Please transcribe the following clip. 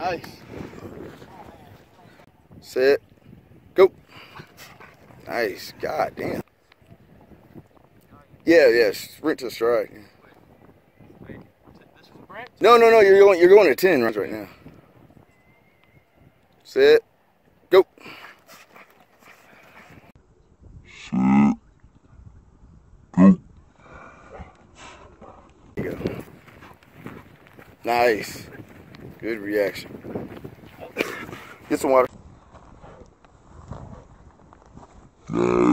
Nice. Set. Go. Nice. God damn. Yeah. Sprint to strike. Wait, this was Brent? No. You're going to 10 runs right now. Set. Go. Set. Go. There you go. Nice. Good reaction. Get some water. Nice.